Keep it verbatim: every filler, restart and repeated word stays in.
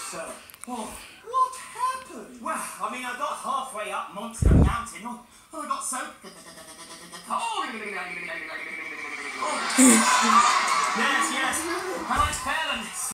sir. Oh. What happened? Well, I mean, I got halfway up Monster Mountain. Oh, I got so... Oh. Yes, yes. I like fell and